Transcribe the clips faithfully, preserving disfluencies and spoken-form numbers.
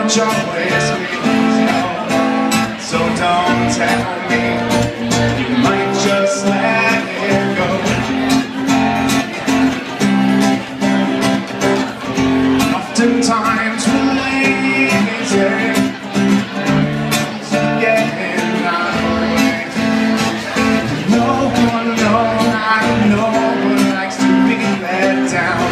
much always means no. So don't tell me you might just let it go. Oftentimes we're lazy, getting our way. No one, no, I know one likes to be let down.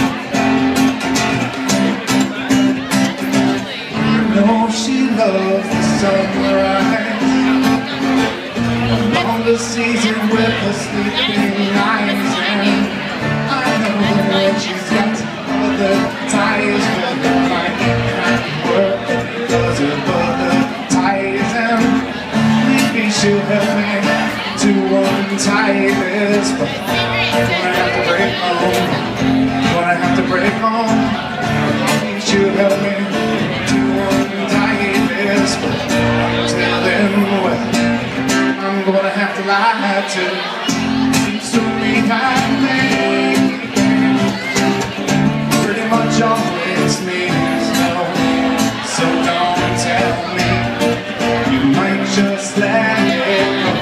She loves the sunrise along the season with the sleeping eyes, and I know that she's got other ties with the light and work does it, but the ties, and maybe she'll help me to untie this, but I'm gonna have to break home, gonna have to break home. Maybe she'll help me to untie this, but until then, well, I'm gonna have to lie to seems to me that maybe pretty much always means no. So don't tell me you might just let it go.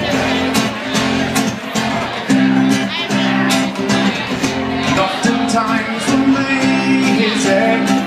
And oftentimes we're lazy,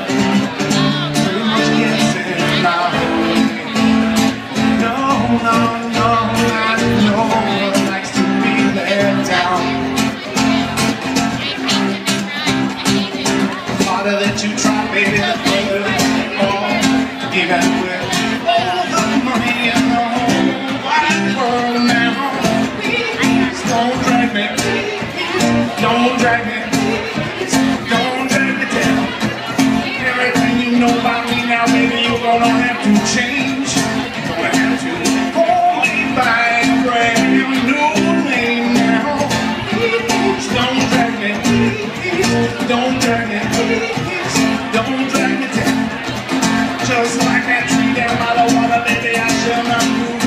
that you try, baby, the further oh, even with all the money in the whole wide world now. Please don't drag me, don't drag me, don't drag me down. Everything you know about me now, baby, you're gonna have to change. You're gonna have to hold me by a brand new name now. Please don't drag me, please don't drag me, please. Don't drag me down, just like that tree down by the water, baby, I shall not move.